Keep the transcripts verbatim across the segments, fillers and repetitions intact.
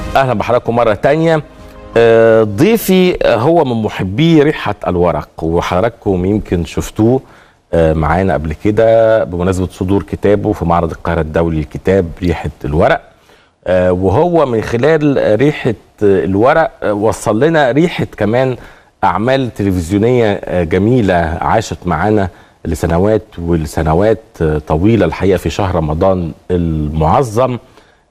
اهلا بحضراتكم مره تانية. ضيفي هو من محبي ريحه الورق، وحضراتكم يمكن شفتوه معانا قبل كده بمناسبه صدور كتابه في معرض القاهره الدولي للكتاب ريحه الورق، وهو من خلال ريحه الورق وصل لنا ريحه كمان اعمال تلفزيونيه جميله عاشت معانا لسنوات ولسنوات طويله الحقيقه في شهر رمضان المعظم،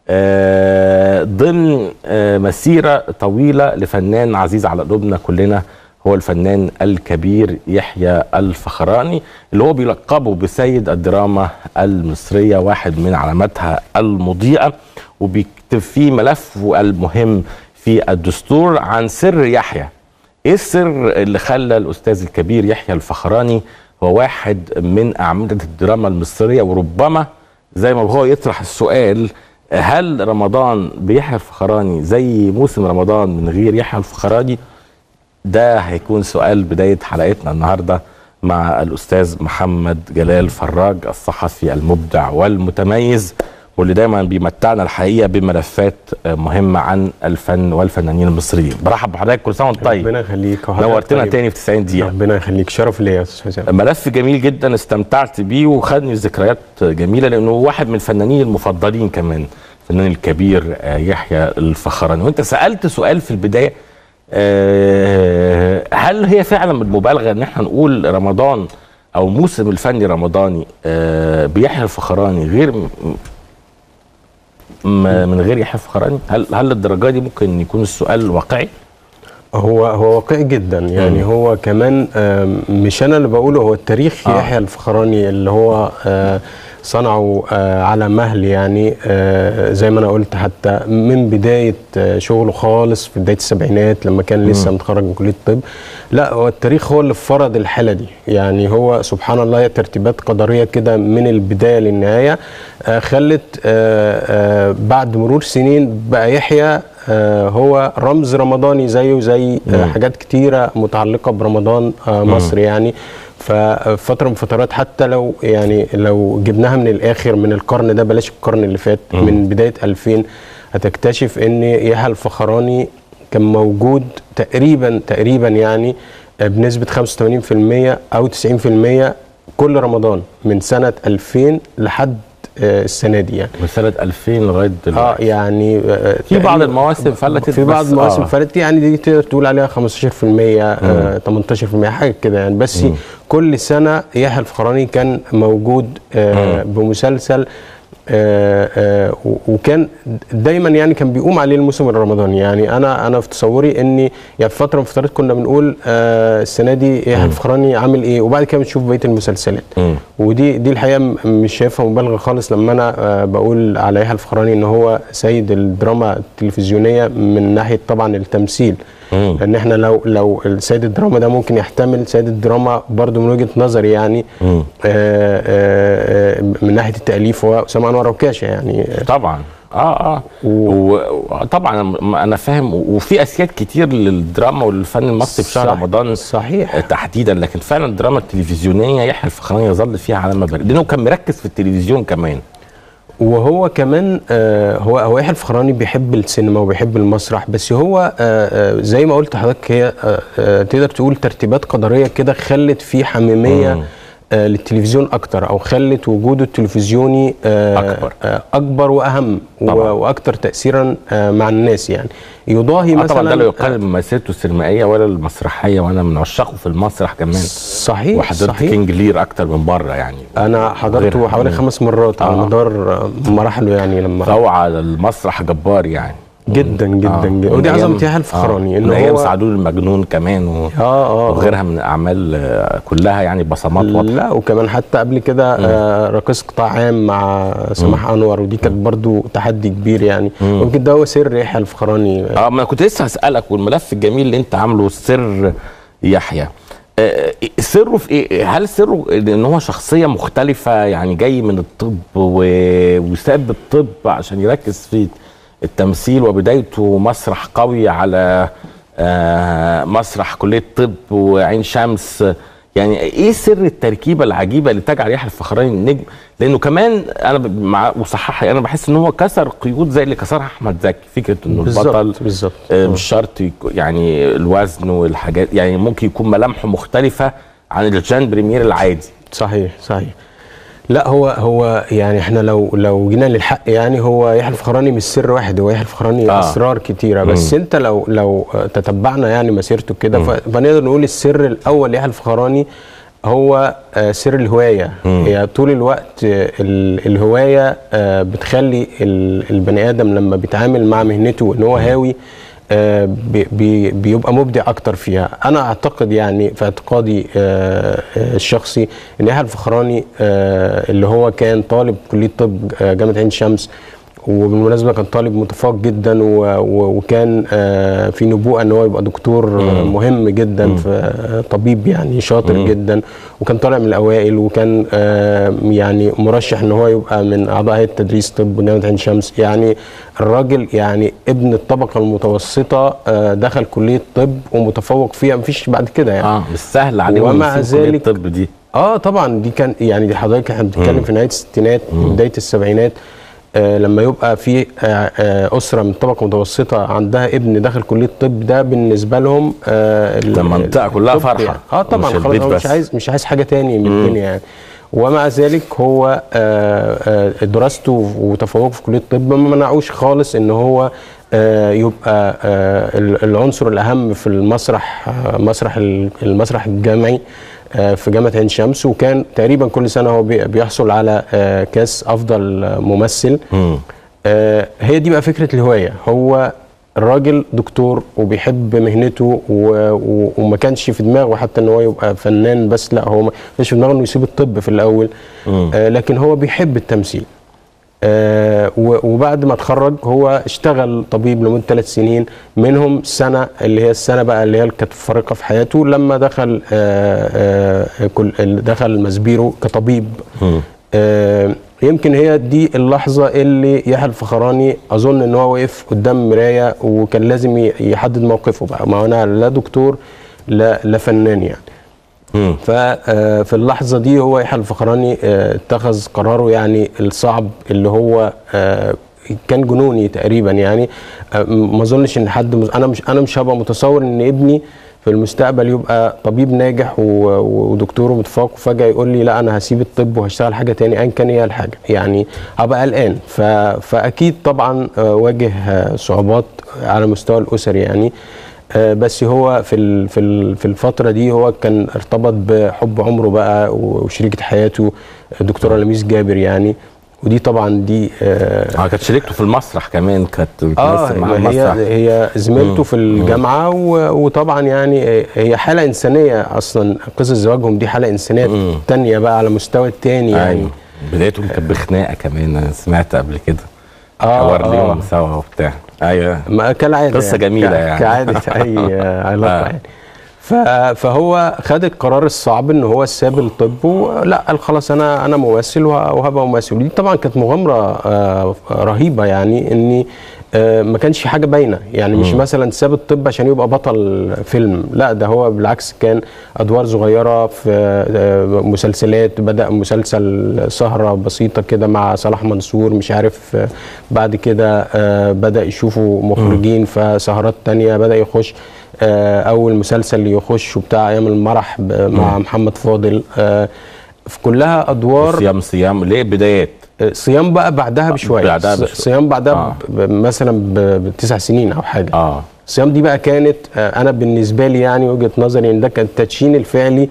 ضمن مسيرة طويلة لفنان عزيز على قلوبنا كلنا، هو الفنان الكبير يحيى الفخراني اللي هو بيلقبه بسيد الدراما المصرية، واحد من علاماتها المضيئة، وبيكتب فيه ملفه المهم في الدستور عن سر يحيى. ايه السر اللي خلى الأستاذ الكبير يحيى الفخراني هو واحد من أعمدة الدراما المصرية؟ وربما زي ما هو يطرح السؤال، هل رمضان بيحيى الفخراني زي موسم رمضان من غير يحيى الفخراني؟ ده هيكون سؤال بداية حلقتنا النهاردة مع الأستاذ محمد جلال فراج، الصحفي المبدع والمتميز، واللي دايما بيمتعنا الحقيقة بملفات مهمة عن الفن والفنانين المصريين. برحب بحضرتك، كل سنة وانت طيب. ربنا يخليك، نورتنا طيب. تاني في تسعين دقيقة. ربنا يخليك، شرف ليا يا استاذ حسام. ملف جميل جدا استمتعت بيه وخدني ذكريات جميلة، لأنه واحد من الفنانين المفضلين كمان، الفنان الكبير يحيى الفخراني. وانت سألت سؤال في البداية، هل هي فعلا بالمبالغة ان احنا نقول رمضان او موسم الفني رمضاني بيحيى الفخراني غير من غير يحيى الفخراني؟ هل هل الدرجة دي ممكن يكون السؤال واقعي؟ هو هو واقعي جدا يعني. مم. هو كمان مش انا اللي بقوله، هو التاريخ آه. يحيى الفخراني اللي هو صنعوا على مهل يعني، زي ما انا قلت، حتى من بدايه شغله خالص في بدايه السبعينات لما كان لسه متخرج من كليه الطب. لا، هو التاريخ هو اللي فرض الحاله دي يعني. هو سبحان الله هي ترتيبات قدريه كده من البدايه للنهايه، خلت بعد مرور سنين بقى يحيى هو رمز رمضاني زيه زي حاجات كتيره متعلقه برمضان مصر يعني. ففتره من فترات، حتى لو يعني لو جبناها من الاخر من القرن ده، بلاش القرن اللي فات، م. من بدايه ألفين، هتكتشف ان يحيى الفخراني كان موجود تقريبا تقريبا يعني بنسبه خمسة وثمانين بالمئة او تسعين بالمئة كل رمضان من سنه ألفين لحد السنه دي يعني، من سنه ألفين لغايه دلوقتي. اه يعني في بعض المواسم فلتت، في بعض المواسم آه. فلتت يعني، دي تقدر تقول عليها خمستاشر بالمئة آه تمنتاشر بالمئة حاجه كده يعني. بس مم. كل سنه يحيى الفخراني كان موجود آه بمسلسل آه آه وكان دايما يعني كان بيقوم عليه الموسم الرمضاني يعني. انا انا في تصوري اني يعني في فتره من الفترات كنا بنقول آه السنه دي يحيى الفخراني عامل ايه، وبعد كده بنشوف بقيه المسلسلات. م. ودي دي الحقيقه مش شايفها مبالغه خالص لما انا آه بقول على يحيى الفخراني ان هو سيد الدراما التلفزيونيه من ناحيه طبعا التمثيل. مم. لان احنا لو لو سيد الدراما ده ممكن يحتمل سيد الدراما برضو من وجهه نظري يعني، آآ آآ من ناحيه التاليف هو اسامه انور عكاشه يعني. طبعا اه اه وطبعا انا فاهم، وفي اسياد كتير للدراما والفن المصري في شهر رمضان صحيح تحديدا، لكن فعلا الدراما التلفزيونيه يحيى الفخراني يظل فيها علامه بارزه، لانه كان مركز في التلفزيون كمان. وهو كمان آه هو هو يحيى الفخراني بيحب السينما وبيحب المسرح، بس هو آه آه زي ما قلت لحضرتك، هي آه آه تقدر تقول ترتيبات قدريه كده خلت فيه حميميه آه للتلفزيون اكتر، او خلت وجوده التلفزيوني آه اكبر آه اكبر واهم طبعا. واكتر تاثيرا آه مع الناس يعني. يضاهي مثلا طبعا ده لا يقارن بمسيرته السينمائيه ولا المسرحيه، وانا من عشاقه في المسرح كمان. صحيح وحضرت صحيح. كينج لير اكتر من مره يعني، انا حضرته حوالي خمس مرات على آه. مدار مراحله يعني. لما روعه المسرح جبار يعني، جدا جدا آه. جدا. ودي عظمه يحيى الفخراني آه. ان هو سعدون المجنون كمان و... آه آه. وغيرها من الاعمال كلها يعني بصمات واضحه. لا، وكمان حتى قبل كده آه راقص قطاع عام مع سماح انور، ودي كانت برضو تحدي كبير يعني. ممكن ده هو سر يحيى الفخراني. اه ما انا كنت لسه هسالك، والملف الجميل اللي انت عامله سر يحيى آه سره في ايه؟ هل سره ان هو شخصيه مختلفه يعني، جاي من الطب و... وساب الطب عشان يركز في التمثيل، وبدايته مسرح قوي على آه مسرح كلية الطب وعين شمس يعني ايه سر التركيبه العجيبه اللي تجعل يحيى الفخراني النجم؟ لانه كمان انا مع وصححها، انا بحس ان هو كسر قيود زي اللي كسرها احمد زكي، فكره انه البطل بالظبط آه مش شرط يعني الوزن والحاجات، يعني ممكن يكون ملامحه مختلفه عن الجان بريمير العادي. صحيح صحيح. لا هو هو يعني احنا لو لو جينا للحق يعني هو يحيى الفخراني مش سر واحد، هو يحيى الفخراني آه. اسرار كتيره، بس مم. انت لو لو تتبعنا يعني مسيرته كده فنقدر نقول السر الاول ليحيى الفخراني هو سر الهوايه. مم. هي طول الوقت الهوايه بتخلي البني ادم لما بيتعامل مع مهنته ان هو هاوي بي بيبقى مبدع اكتر فيها. انا اعتقد يعني في اعتقادي الشخصي ان يحيى الفخراني اللي هو كان طالب كليه طب جامعه عين شمس، وبالمناسبه كان طالب متفوق جدا وكان في نبوءه ان هو يبقى دكتور مهم جدا، في طبيب يعني شاطر جدا، وكان طالع من الاوائل، وكان يعني مرشح ان هو يبقى من اعضاء هيئه تدريس طب جامعه عين شمس. يعني الراجل يعني ابن الطبقه المتوسطه دخل كليه طب ومتفوق فيها، مفيش بعد كده يعني. اه مش سهل عليه. ومع ذلك الطب دي اه طبعا دي كان يعني دي حضرتك احنا بنتكلم في نهايه الستينات بدايه السبعينات، آه لما يبقى في آه آه اسره من طبقه متوسطه عندها ابن داخل كليه الطب، ده بالنسبه لهم آه المنطقه كلها فرحه يعني. اه طبعا خلاص هو مش عايز مش عايز حاجه تاني من الدنيا يعني. ومع ذلك هو آه آه دراسته وتفوقه في كليه الطب ما منعوش خالص ان هو آه يبقى آه العنصر الاهم في المسرح، آه مسرح المسرح الجامعي في جامعه عين شمس، وكان تقريبا كل سنه هو بيحصل على كاس افضل ممثل. م. هي دي بقى فكره الهوايه. هو الراجل دكتور وبيحب مهنته وما كانش في دماغه حتى ان هو يبقى فنان بس، لا هو ما كانش في دماغه انه يسيب الطب في الاول، م. لكن هو بيحب التمثيل. آه وبعد ما اتخرج هو اشتغل طبيب لمده ثلاث سنين، منهم سنه اللي هي السنه بقى اللي هي كانت فارقه في حياته لما دخل آه آه كل دخل ماسبيرو كطبيب. آه يمكن هي دي اللحظه اللي يحيى الفخراني اظن ان هو وقف قدام مرايه وكان لازم يحدد موقفه بقى، ما انا لا دكتور لا لا فنان يعني. ففي اللحظه دي هو يحيى الفخراني اتخذ قراره يعني الصعب اللي هو كان جنوني تقريبا يعني. ما اظنش ان حد انا مش انا مش هبقى متصور ان ابني في المستقبل يبقى طبيب ناجح ودكتور متفوق وفجاه يقول لي لا انا هسيب الطب وهشتغل حاجه تاني ايا كان هي الحاجه، يعني هبقى قلقان. فاكيد طبعا واجه صعوبات على مستوى الاسري يعني. بس هو في في الفتره دي هو كان ارتبط بحب عمره بقى وشريكه حياته الدكتوره لميس جابر يعني، ودي طبعا دي اه كانت شريكته في المسرح كمان، كانت بتمثل معاه المسرح. هي هي زميلته في الجامعه، وطبعا يعني هي حاله انسانيه اصلا، قصه زواجهم دي حاله انسانيه ثانيه بقى على مستوى الثاني يعني. أيوة. بدايتهم كانت بخناقه كمان، انا سمعت قبل كده حوار آه ليهم سوا وبتاع. ايوه كالعاده قصه جميله يعني كعاده اي علاقه يعني. فهو خد القرار الصعب ان هو ساب الطب ولا قال خلاص انا انا ممثل وهبقى ممثل. دي طبعا كانت مغامره رهيبه يعني، ان ما كانش حاجه باينه يعني. مش م. مثلا ساب الطب عشان يبقى بطل فيلم، لا ده هو بالعكس كان ادوار صغيره في مسلسلات. بدا مسلسل سهره بسيطه كده مع صلاح منصور مش عارف، بعد كده بدا يشوفوا مخرجين فسهرات تانية، بدا يخش اول مسلسل يخش بتاع ايام المرح مع محمد فاضل، في كلها ادوار صيام صيام ليه بدايات صيام بقى بعدها بشويه بعدها بشوية. صيام بعدها آه. مثلا بتسع سنين او حاجه. اه صيام دي بقى كانت انا بالنسبه لي يعني وجهه نظري ان ده كان التدشين الفعلي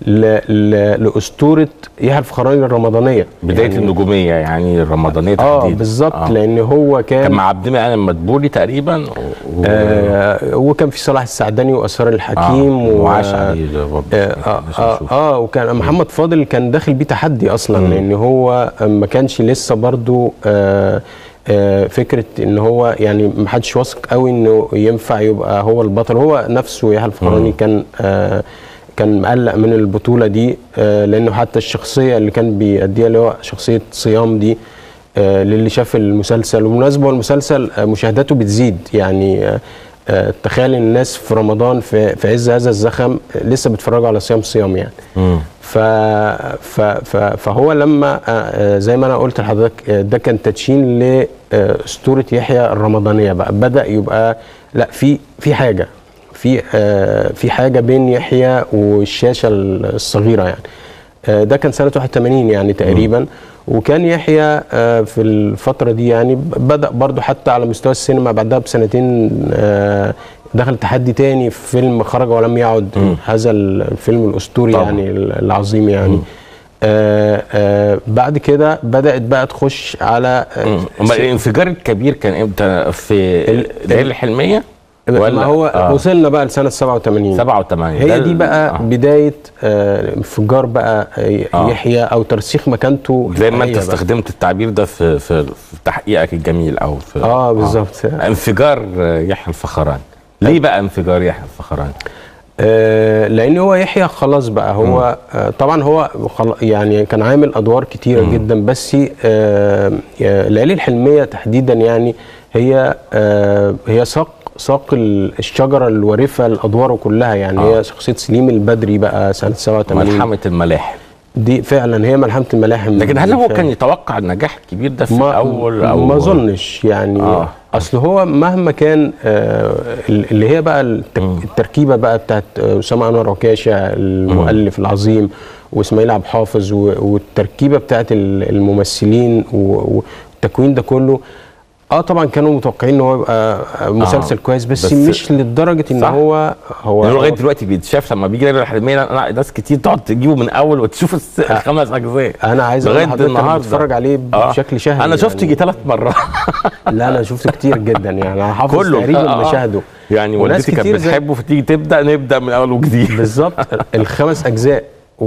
لاسطوره يحيى الفخراني الرمضانيه، بدايه يعني النجوميه يعني الرمضانيه تحديدا. اه بالظبط آه. لان هو كان كان مع عبد المنعم مدبولي تقريبا و... آه وكان في صلاح السعدني واسرار الحكيم آه. وعاش عليه برضه آه, آه, آه, اه وكان محمد فاضل كان داخل بيه تحدي اصلا م. لان هو ما كانش لسه برضه آه آه فكره ان هو يعني ما حدش واثق قوي انه ينفع يبقى هو البطل. هو نفسه يحيى الفخراني كان آه كان مقلق من البطولة دي، آه لأنه حتى الشخصية اللي كان بيأديها اللي هو شخصية صيام دي، آه للي شاف المسلسل. وبالمناسبة المسلسل آه مشاهداته بتزيد يعني، آه آه تخيل الناس في رمضان في, في عز هذا الزخم لسه بيتفرجوا على صيام صيام يعني. مم. ف ف ف فهو لما آه زي ما انا قلت لحضرتك آه ده كان تدشين لاسطوره يحيى الرمضانيه بقى، بدا يبقى لا في في حاجه في آه في حاجه بين يحيى والشاشه الصغيره يعني. آه ده كان سنه واحد وثمانين يعني تقريبا. مم. وكان يحيى آه في الفتره دي يعني بدا برضو حتى على مستوى السينما بعدها بسنتين آه دخل تحدي تاني في فيلم خرج ولم يعد. م. هذا الفيلم الاسطوري طبعا. يعني العظيم يعني. آه آه بعد كده بدات بقى تخش على آه الانفجار الكبير كان امتى؟ في ليالي الحلميه ولا ما هو آه. وصلنا بقى لسنه سبعة وثمانين. سبعة وثمانين هي دي بقى آه. بدايه آه انفجار بقى آه. يحيى او ترسيخ مكانته. زي ما انت استخدمت التعبير ده في في, في تحقيقك الجميل او في اه بالظبط آه. انفجار يحيى الفخراني. ليه بقى انفجار يحيى الفخراني؟ آه لان هو يحيى خلاص بقى هو آه طبعا هو يعني كان عامل ادوار كتيره مم. جدا، بس آه ليالي الحلميه تحديدا يعني هي آه هي ساق ساق الشجره الوارفه لادواره كلها يعني. آه. هي شخصيه سليم البدري بقى سنه سبعة وثمانين، ملحمه الملاحم دي فعلا هي ملحمه الملاحم. لكن هل هو كان يتوقع النجاح الكبير ده في الاول او ما اظنش يعني. آه. اصل هو مهما كان آه اللي هي بقى التركيبه بقى بتاعت اسامه انور عكاشه المؤلف م. العظيم واسماعيل عبد الحافظ والتركيبه بتاعت الممثلين والتكوين ده كله، اه طبعا كانوا متوقعين ان هو يبقى مسلسل آه. كويس، بس, بس مش لدرجه ان صح. هو هو لغايه دلوقتي بيتشاف لما بيجي ليالي الحلميه ناس كتير تقعد تجيبه من اول وتشوف الخمس اجزاء. انا عايز اقول لحضرتك بتفرج عليه بشكل شهري. انا شفته يجي ثلاث مرات. لا انا شفته كتير جدا يعني، انا حافظ تقريبا آه. مشاهده يعني. والدتي كانت بتحبه فتيجي تبدا نبدا من اول وجديد. بالظبط الخمس اجزاء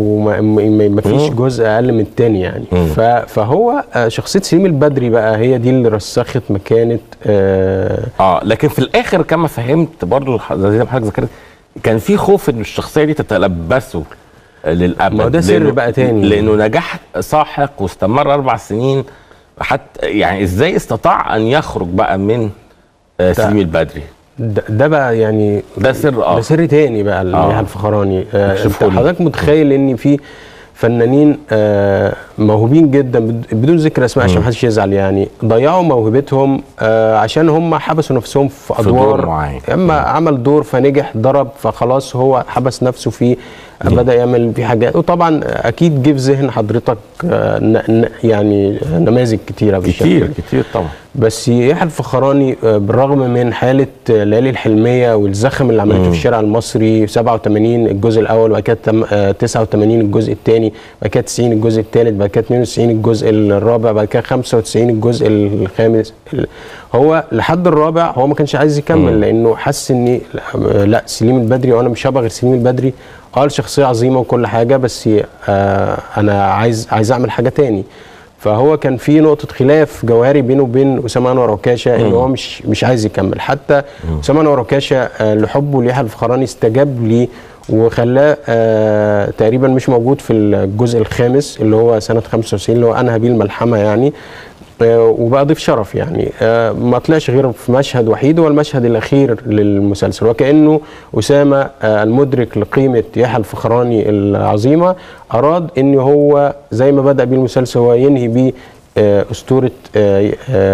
وما فيش جزء اقل من الثاني يعني. فهو شخصيه سليم البدري بقى هي دي اللي رسخت مكانه اه, آه لكن في الاخر كما فهمت برضو زي ما حضرتك ذكرت كان في خوف ان الشخصيه دي تتلبسه للابد. ما ده سر بقى تاني لانه نجاح ساحق واستمر اربع سنين حتى يعني. ازاي استطاع ان يخرج بقى من آه سليم البدري؟ ده, ده بقى يعني ده سر اه ده سر تاني بقى يحيى الفخراني. آه حضرتك متخيل ان في فنانين آه موهوبين جدا بدون ذكر اسماء عشان محدش يزعل يعني، ضيعوا موهبتهم آه عشان هم حبسوا نفسهم في ادوار معينه. اما عمل دور فنجح ضرب فخلاص هو حبس نفسه فيه، بدا يعمل في حاجات. وطبعا اكيد جه في ذهن حضرتك آه يعني نماذج كتيره بالشكل كتير كتير طبعا. بس يحيى الفخراني بالرغم من حاله ليالي الحلميه والزخم اللي عملته في الشارع المصري سبعة وثمانين الجزء الاول، وبعد كده تسعة وثمانين الجزء الثاني، بعد كده تسعين الجزء الثالث، بعد كده اثنين وتسعين الجزء الرابع، بعد كده خمسة وتسعين الجزء الخامس. هو لحد الرابع هو ما كانش عايز يكمل مم. لانه حس ان لا سليم البدري وانا مش هبقى غير سليم البدري. اه شخصيه عظيمه وكل حاجه، بس آه انا عايز عايز اعمل حاجه تاني. فهو كان في نقطه خلاف جوهري بينه وبين اسامه انور عكاشه ان هو مش مش عايز يكمل. حتى اسامه انور عكاشه آه لحبه ليحيى الفخراني استجاب ليه وخلاه آه تقريبا مش موجود في الجزء الخامس اللي هو سنه خمسة وتسعين اللي هو انهى بيه الملحمه يعني. آه وبقى ضيف شرف يعني. آه ما طلعش غير في مشهد وحيد هو المشهد الاخير للمسلسل، وكانه اسامه آه المدرك لقيمه يحيى الفخراني العظيمه اراد ان هو زي ما بدا بيه المسلسل هو ينهي بيه آه اسطوره آه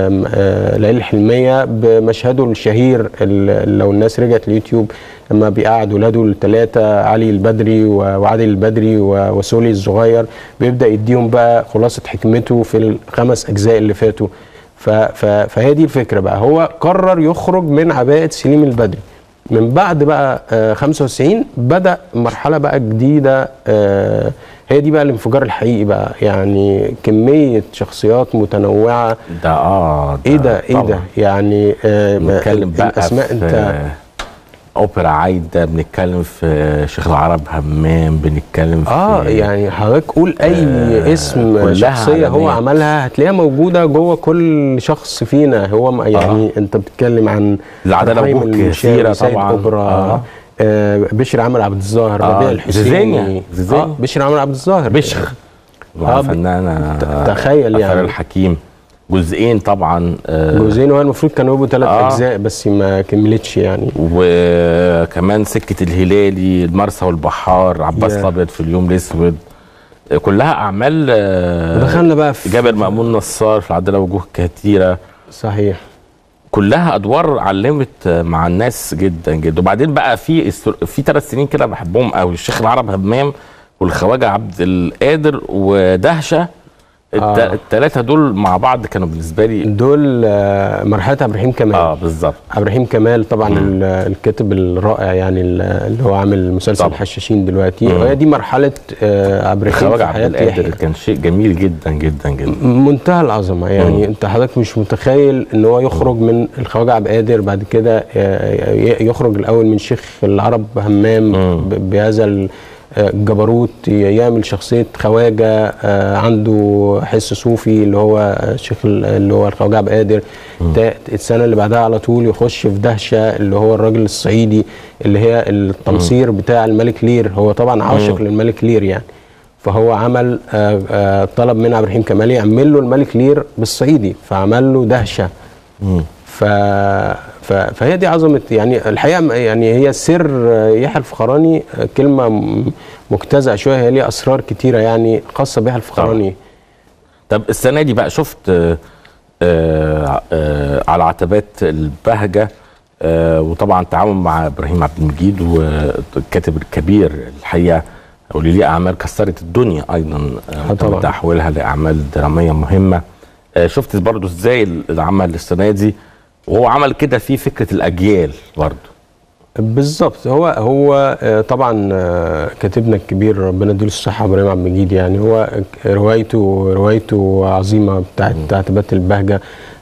آه ليالي الحلميه بمشهده الشهير. لو الناس رجعت اليوتيوب لما بيقعد ولاده الثلاثه علي البدري وعادل البدري وسولي الصغير بيبدا يديهم بقى خلاصه حكمته في الخمس اجزاء اللي فاتوا. فهي دي الفكره بقى. هو قرر يخرج من عباءه سليم البدري. من بعد بقى آه خمسة وتسعين بدا مرحله بقى جديده. آه هي دي بقى الانفجار الحقيقي بقى يعني. كميه شخصيات متنوعه ده اه ايه ده ايه ده يعني. آه بنتكلم بقى الاسماء انت اوبرا عايده، بنتكلم في شيخ العرب همام، بنتكلم في اه يعني حضرتك قول اي آه اسم شخصيه هو عملها هتلاقيها موجوده جوه كل شخص فينا. هو يعني آه. انت بتتكلم عن العداله ابوك كثيره طبعا. اوبرا آه. آه بشر عمرو عبد الظاهر، آه. ربيع الحسيني آه. بشر عمرو عبد الظاهر بشر آه فنانه تخيل يعني الحكيم جزئين طبعا. جزئين، وهو المفروض كانوا يبقوا ثلاث آه اجزاء بس ما كملتش يعني. وكمان سكه الهلالي، المرسى والبحار، عباس الابيض في اليوم الاسود، كلها اعمال. ودخلنا بقى في جابر مأمون نصار في العداله وجوه كثيره. صحيح. كلها ادوار علمت مع الناس جدا جدا. وبعدين بقى في في ثلاث سنين كده بحبهم قوي، الشيخ العرب همام والخواجه عبد القادر ودهشه. آه. الثلاثه دول مع بعض كانوا بالنسبه لي دول آه مرحله عبد الرحيم كمال. اه بالظبط. عبد الرحيم كمال طبعا مم. الكاتب الرائع يعني اللي هو عامل مسلسل الحشاشين دلوقتي، وهي دي مرحله آه عبد الرحيم. الخواجه عبد القادر كان شيء جميل جدا جدا جدا، منتهى العظمه يعني. مم. انت حضرتك مش متخيل ان هو يخرج مم. من الخواجه عبد القادر، بعد كده يخرج الاول من شيخ العرب همام بهذا الجبروت، يعمل شخصيه خواجه عنده حس صوفي اللي هو شيخ اللي هو الخواجه عبد القادر. السنه اللي بعدها على طول يخش في دهشه اللي هو الراجل الصعيدي اللي هي التمصير بتاع الملك لير. هو طبعا عاشق للملك لير يعني، فهو عمل طلب من عبد الرحيم كمال يعمل له الملك لير بالصعيدي، فعمل له دهشه. ف فهي دي عظمه يعني الحقيقه يعني. هي سر يحيى الفخراني كلمه مجتزأه شويه، هي ليها اسرار كتيره يعني خاصه بيحيى الفخراني. طب السنه دي بقى شفت آآ آآ على عتبات البهجه، وطبعا تعاون مع ابراهيم عبد المجيد والكاتب الكبير الحقيقه، واللي ليه اعمال كسرت الدنيا ايضا بتحويلها لاعمال دراميه مهمه. شفت برضو ازاي العمل السنه دي وهو عمل كده في فكره الاجيال برضو؟ بالظبط. هو هو طبعا كاتبنا الكبير ربنا يديله الصحه ابراهيم عبد المجيد يعني، هو روايته روايته عظيمه بتاعت عتبات البهجه،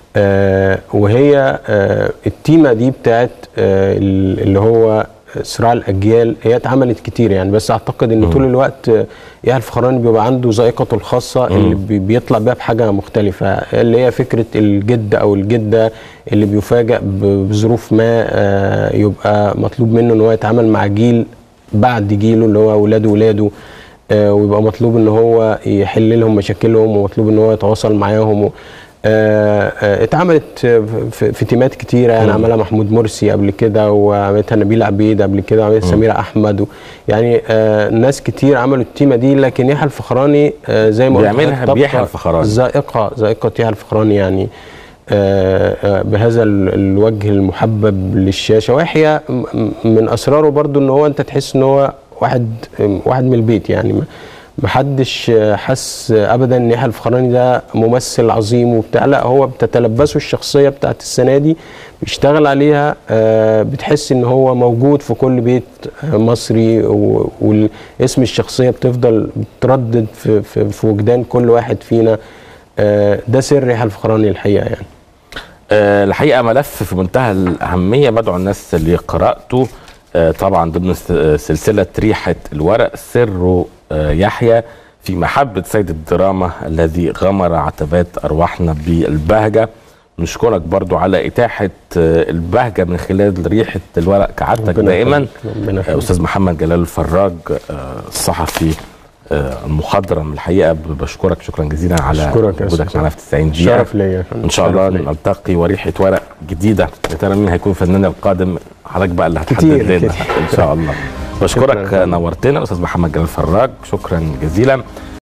وهي التيمه دي بتاعت اللي هو صراع الاجيال هي اتعملت كتير يعني. بس اعتقد ان م. طول الوقت يحيى الفخراني بيبقى عنده ذائقته الخاصه م. اللي بيطلع بيها بحاجه مختلفه، اللي هي فكره الجد او الجده اللي بيفاجئ بظروف ما يبقى مطلوب منه ان هو يتعامل مع جيل بعد جيله اللي هو اولاده ولاده، ويبقى مطلوب ان هو يحل لهم مشاكلهم، ومطلوب ان هو يتواصل معاهم. آه آه اتعملت في, في تيمات كتيره يعني، عملها محمود مرسي قبل كده، وعملتها نبيل عبيد قبل كده، وعملتها سميره احمد و يعني آه ناس كتير عملوا التيمه دي. لكن يحيى الفخراني آه زي ما قلت بيعملها بيحيى الفخراني ذائقه ذائقه يحيى الفخراني يعني، آه آه بهذا الوجه المحبب للشاشه. ويحيى من اسراره برضو ان هو انت تحس ان هو واحد واحد من البيت يعني. محدش حس ابدا ان يحيى الفخراني ده ممثل عظيم وبتاع، لا هو بتتلبسه الشخصيه بتاعت السنه دي، بيشتغل عليها، بتحس ان هو موجود في كل بيت مصري، والاسم الشخصيه بتفضل بتردد في, في, في وجدان كل واحد فينا. ده سر يحيى الفخراني الحقيقه يعني. الحقيقه ملف في منتهى الاهميه، بدعو الناس اللي قراته طبعا ضمن سلسله ريحه الورق، سره يحيى في محبة سيد الدراما الذي غمر عتبات أرواحنا بالبهجة. نشكرك برضو على إتاحة البهجة من خلال ريحة الورق كعادتك دائما. أستاذ محمد جلال الفراج الصحفي المخضرم، الحقيقة بشكرك شكرا جزيلا على وجودك معنا في تسعين دقيقة. شرف ليا إن شاء الله نلتقي وريحة ورق جديدة. يا ترى مين هيكون فنان القادم؟ حضرتك بقى اللي هتحدد لنا إن شاء الله. بشكرك، نورتنا الاستاذ محمد جلال الفراج، شكرا جزيلا.